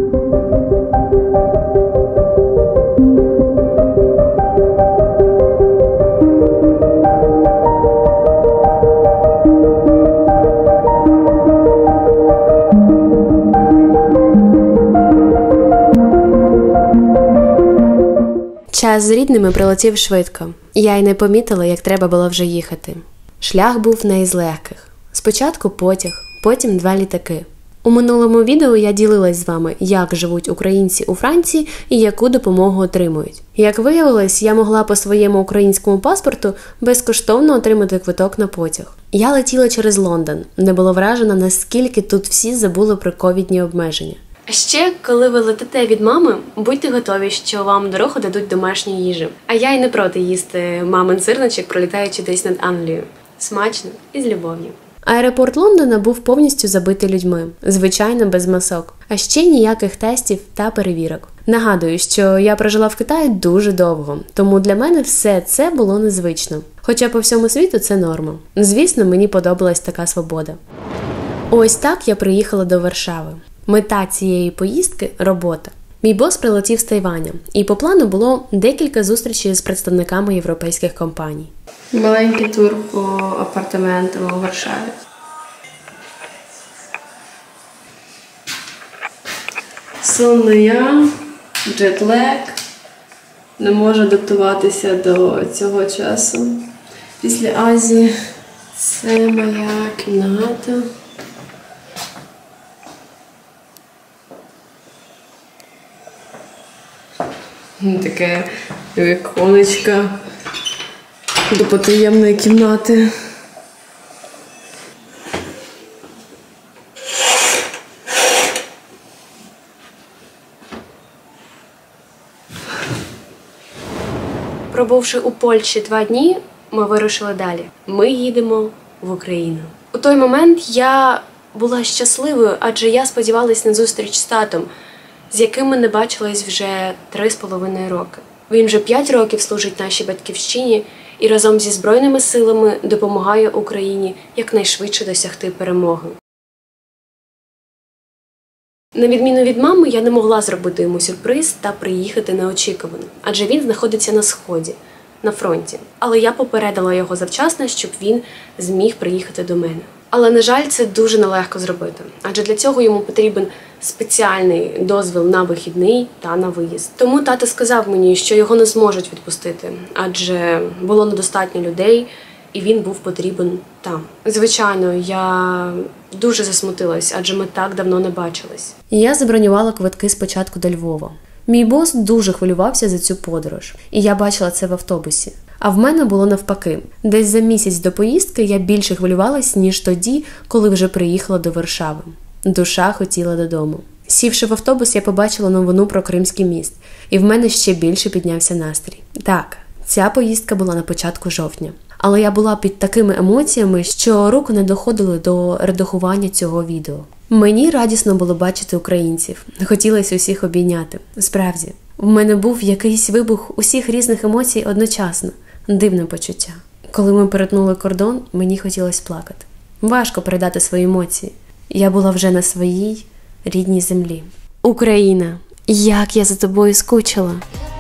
Час з рідними пролетів швидко. Я й не помітила, як треба було вже їхати. Шлях був не із легких. Спочатку потяг, потім 2 літаки. У минулому відео я ділилась з вами, як живуть українці у Франції і яку допомогу отримують. Як виявилось, я могла по своєму українському паспорту безкоштовно отримати квиток на потяг. Я летіла через Лондон, де була вражена, наскільки тут всі забули про ковідні обмеження. А ще, коли ви летите від мами, будьте готові, що вам дорогу дадуть домашньої їжі. А я й не проти їсти мамин сирничок, пролітаючи десь над Англією. Смачно і з любов'ю. Аеропорт Лондона був повністю забитий людьми, звичайно, без масок. А ще ніяких тестів та перевірок. Нагадую, що я прожила в Китаї дуже довго, тому для мене все це було незвично. Хоча по всьому світу це норма. Звісно, мені подобалась така свобода. Ось так я приїхала до Варшави. Мета цієї поїздки – робота. Мій бос прилетів з Тайваня, і по плану було декілька зустрічей з представниками європейських компаній. Маленький тур по апартаментам у Варшаві. Сонна я, джетлек, не можу адаптуватися до цього часу. Після Азії це моя кімната. Таке віконечко до потаємної кімнати. Пробувши у Польщі 2 дні, ми вирушили далі. Ми їдемо в Україну. У той момент я була щасливою, адже я сподівалась на зустріч з татом, з яким ми не бачились вже 3,5 роки. Він вже 5 років служить нашій батьківщині і разом зі Збройними силами допомагає Україні якнайшвидше досягти перемоги. На відміну від мами, я не могла зробити йому сюрприз та приїхати неочікувано, адже він знаходиться на Сході, на фронті. Але я попередила його завчасно, щоб він зміг приїхати до мене. Але, на жаль, це дуже нелегко зробити, адже для цього йому потрібен спеціальний дозвіл на вихідний та на виїзд. Тому тато сказав мені, що його не зможуть відпустити, адже було недостатньо людей, і він був потрібен там. Звичайно, я дуже засмутилась, адже ми так давно не бачились. Я забронювала квитки спочатку до Львова. Мій бос дуже хвилювався за цю подорож, і я бачила це в автобусі. А в мене було навпаки. Десь за місяць до поїздки я більше хвилювалась, ніж тоді, коли вже приїхала до Варшави. Душа хотіла додому. Сівши в автобус, я побачила новину про Кримський міст, і в мене ще більше піднявся настрій. Так, ця поїздка була на початку жовтня. Але я була під такими емоціями, що руки не доходили до редагування цього відео. Мені радісно було бачити українців. Хотілося усіх обійняти. Справді, в мене був якийсь вибух усіх різних емоцій одночасно. Дивне почуття. Коли ми перетнули кордон, мені хотілося плакати. Важко передати свої емоції. Я була вже на своїй рідній землі. Україна, як я за тобою скучила.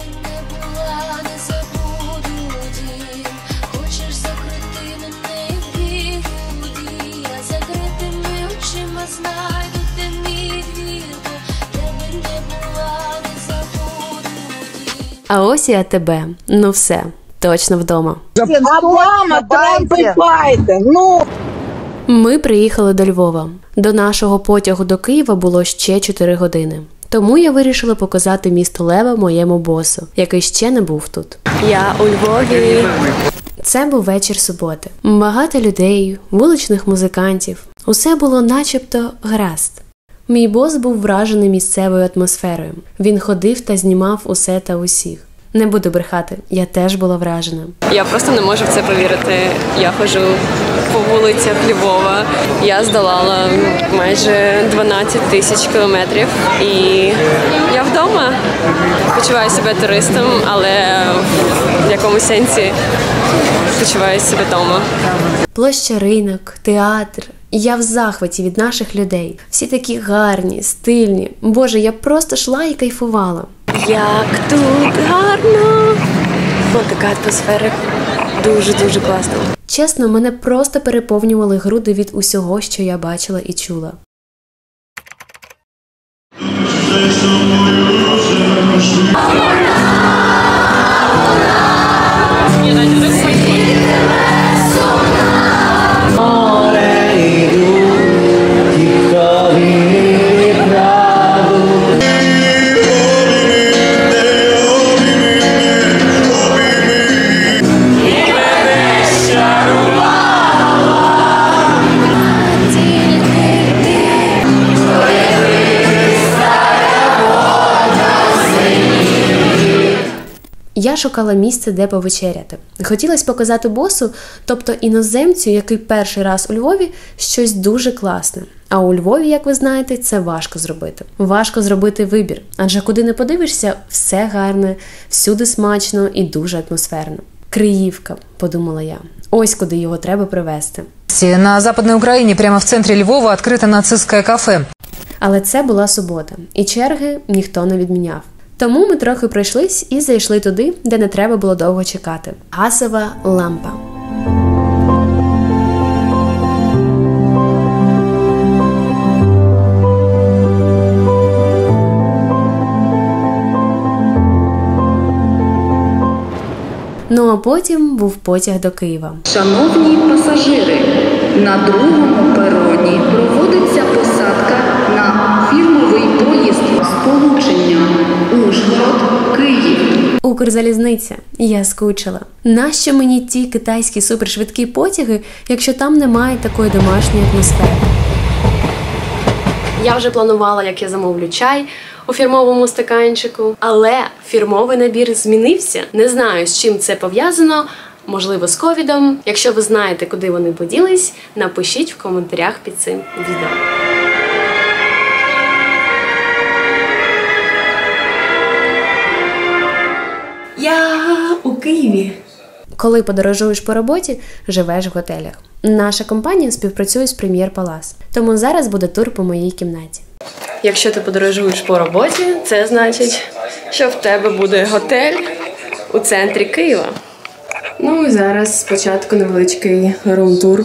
А ось і АТБ. Ну все, точно вдома. Обама, Трамп і Байден, ну! Ми приїхали до Львова. До нашого потягу до Києва було ще 4 години. Тому я вирішила показати місто Лева моєму босу, який ще не був тут. Я у Львові. Це був вечір суботи. Багато людей, вуличних музикантів. Усе було начебто гаразд. Мій бос був вражений місцевою атмосферою. Він ходив та знімав усе та усіх. Не буду брехати, я теж була вражена. Я просто не можу в це повірити. Я ходжу по вулицях Львова. Я здолала майже 12 тисяч кілометрів. І я вдома. Почуваю себе туристом, але в якомусь сенсі почуваю себе вдома. Площа Ринок, театр, Я в захваті від наших людей. Всі такі гарні, стильні. Боже, я просто йшла і кайфувала. Як тут гарно! Ось така атмосфера. Дуже-дуже класно. Чесно, мене просто переповнювали груди від усього, що я бачила і чула. Я шукала місце, де повечеряти. Хотілося показати босу, тобто іноземцю, який перший раз у Львові, щось дуже класне. А у Львові, як ви знаєте, це важко зробити. Важко зробити вибір, адже куди не подивишся, все гарне, всюди смачно і дуже атмосферно. Криївка, подумала я. Ось куди його треба привезти. На Западной Украине, прямо в центре Львова, открыто нацистское кафе. Але це була субота, і черги ніхто не відміняв. Тому ми трохи пройшлись і зайшли туди, де не треба було довго чекати. Газова лампа. Ну а потім був потяг до Києва. Шановні пасажири, на другому пероні проводиться посадка на фірмовий поїзд сполучення Ужгород-Київ. Укрзалізниця. Я скучила. Нащо мені ті китайські супершвидкі потяги, якщо там немає такої домашньої атмосфери? Я вже планувала, як я замовлю чай у фірмовому стаканчику, але фірмовий набір змінився. Не знаю, з чим це пов'язано, можливо, з ковідом. Якщо ви знаєте, куди вони поділись, напишіть в коментарях під цим відео. Я у Києві. Коли подорожуєш по роботі, живеш в готелях. Наша компанія співпрацює з Прем'єр Палас, тому зараз буде тур по моїй кімнаті. Якщо ти подорожуєш по роботі, це значить, що в тебе буде готель у центрі Києва. Ну і зараз спочатку невеличкий рум-тур.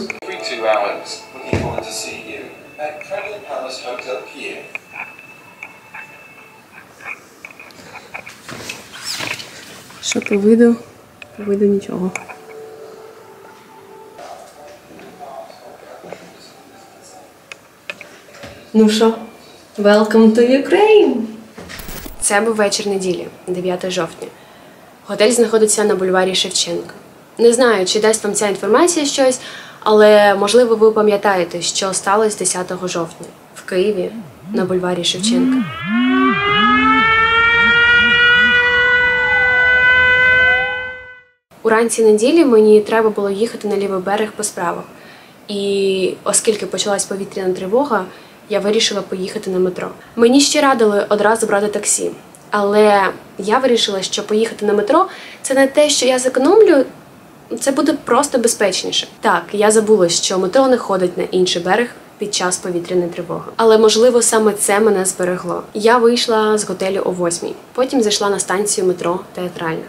Що по виду? По виду нічого. Ну що, welcome to Ukraine! Це був вечір неділі, 9 жовтня. Готель знаходиться на бульварі Шевченка. Не знаю, чи дасть вам ця інформація щось, але, можливо, ви пам'ятаєте, що сталося 10 жовтня в Києві на бульварі Шевченка. Уранці неділі мені треба було їхати на лівий берег по справах. І оскільки почалась повітряна тривога, я вирішила поїхати на метро. Мені ще радили одразу брати таксі, але я вирішила, що поїхати на метро – це не те, що я зекономлю, це буде просто безпечніше. Так, я забула, що метро не ходить на інший берег під час повітряної тривоги. Але, можливо, саме це мене зберегло. Я вийшла з готелю о 8:00, потім зайшла на станцію метро Театральна.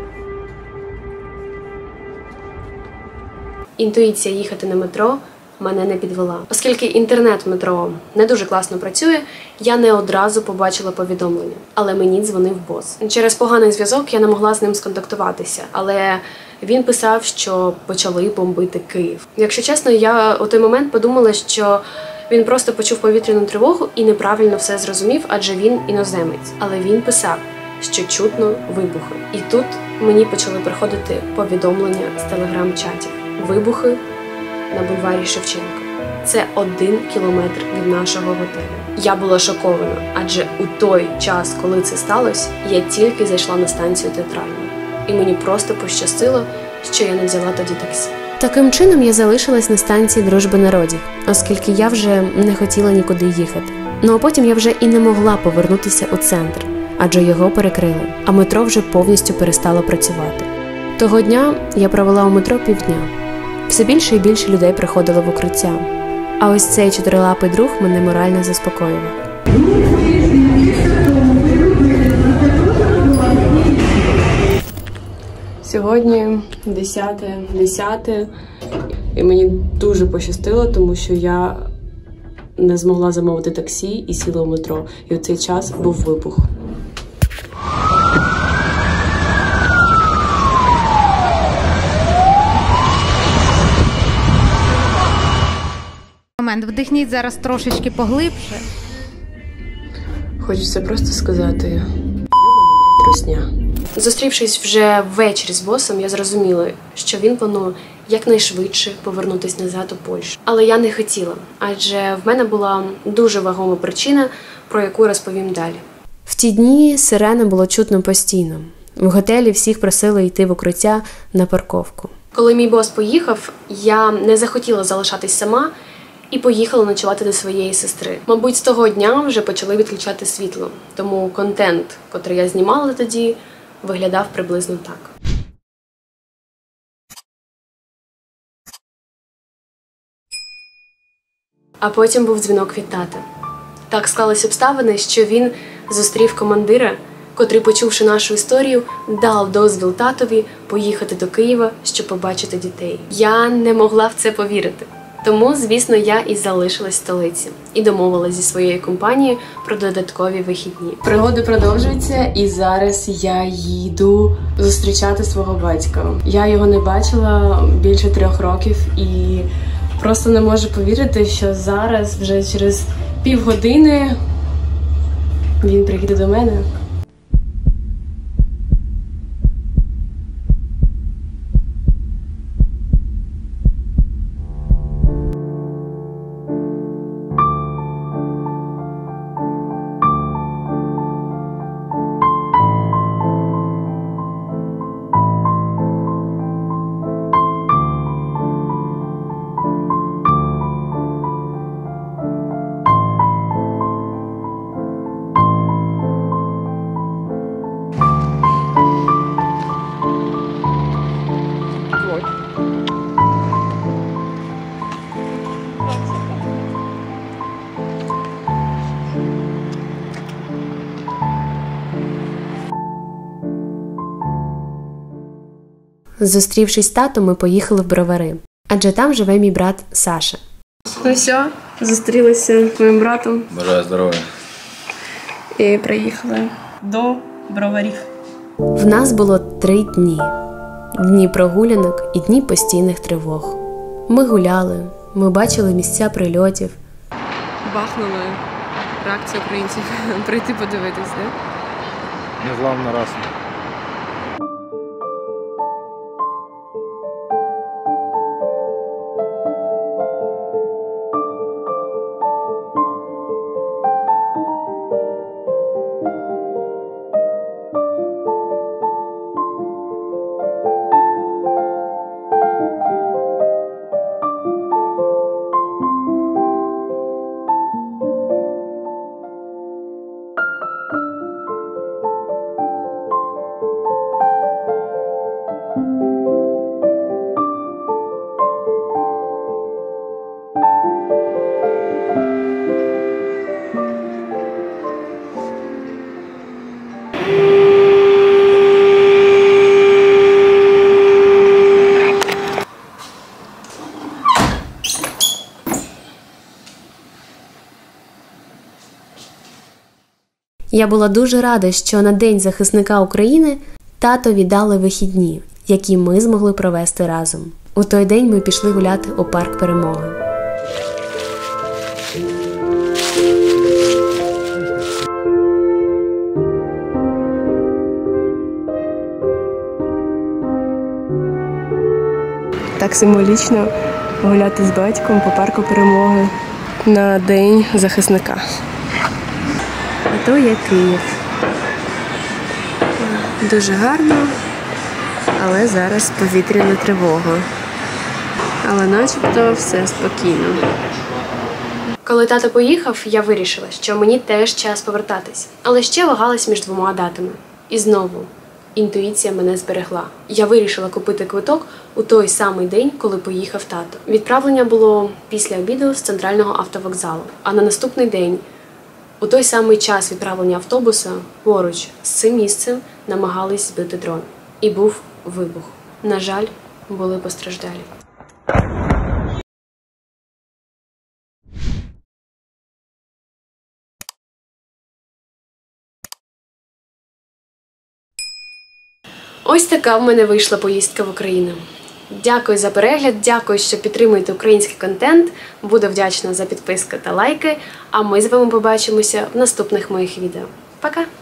Інтуїція їхати на метро мене не підвела. Оскільки інтернет в метро не дуже класно працює, я не одразу побачила повідомлення. Але мені дзвонив бос. Через поганий зв'язок я не могла з ним сконтактуватися, але він писав, що почали бомбити Київ. Якщо чесно, я у той момент подумала, що він просто почув повітряну тривогу і неправильно все зрозумів, адже він іноземець. Але він писав, що чутно вибухи. І тут мені почали приходити повідомлення з телеграм-чатів. Вибухи на бульварі Шевченка. Це 1 кілометр від нашого готелю. Я була шокована, адже у той час, коли це сталося, я тільки зайшла на станцію Театральну. І мені просто пощастило, що я не взяла тоді таксі. Таким чином я залишилась на станції Дружби народів, оскільки я вже не хотіла нікуди їхати. Ну а потім я вже і не могла повернутися у центр, адже його перекрили, а метро вже повністю перестало працювати. Того дня я провела у метро півдня. Все більше і більше людей приходило в укриття. А ось цей чотирилапий друг мене морально заспокоював. Сьогодні 10.10, і мені дуже пощастило, тому що я не змогла замовити таксі і сіла в метро. І в цей час був вибух. Момент. Вдихніть зараз трошечки поглибше. Хочеться просто сказати «Йобана, русня». Зустрівшись вже ввечері з босом, я зрозуміла, що він планує якнайшвидше повернутися назад у Польщу. Але я не хотіла, адже в мене була дуже вагома причина, про яку розповім далі. В ті дні сирени було чутно постійно. В готелі всіх просили йти в укриття на парковку. Коли мій бос поїхав, я не захотіла залишатись сама і поїхала ночувати до своєї сестри. Мабуть, з того дня вже почали відключати світло, тому контент, котрий я знімала тоді, виглядав приблизно так. А потім був дзвінок від тата. Так склались обставини, що він зустрів командира, котрий, почувши нашу історію, дав дозвіл татові поїхати до Києва, щоб побачити дітей. Я не могла в це повірити. Тому, звісно, я і залишилась в столиці і домовилась зі своєю компанією про додаткові вихідні. Пригоди продовжуються, і зараз я їду зустрічати свого батька. Я його не бачила більше 3 років і просто не можу повірити, що зараз, вже через півгодини, він приїде до мене. Зустрівшись з татом, ми поїхали в Бровари, адже там живе мій брат Саша. Ну все, зустрілися з моїм братом. Бажаю здоров'я. І приїхали до Броварів. В нас було 3 дні. Дні прогулянок і дні постійних тривог. Ми гуляли, ми бачили місця прильотів. Бахнули. Реакція українців. Прийти подивитись, так? Незламна раса. Я була дуже рада, що на День захисника України татові дали вихідні, які ми змогли провести разом. У той день ми пішли гуляти у парк Перемоги. Так символічно гуляти з батьком по парку Перемоги на День захисника. А то є Київ. Дуже гарно, але зараз повітряна тривога. Але начебто все спокійно. Коли тато поїхав, я вирішила, що мені теж час повертатись. Але ще вагалась між 2 датами. І знову інтуїція мене зберегла. Я вирішила купити квиток у той самий день, коли поїхав тато. Відправлення було після обіду з центрального автовокзалу. А на наступний день, у той самий час відправлення автобуса, поруч з цим місцем намагались збити дрон. І був вибух. На жаль, були постраждалі. Ось така в мене вийшла поїздка в Україну. Дякую за перегляд, дякую, що підтримуєте український контент. Буду вдячна за підписку та лайки. А ми з вами побачимося в наступних моїх відео. Пока!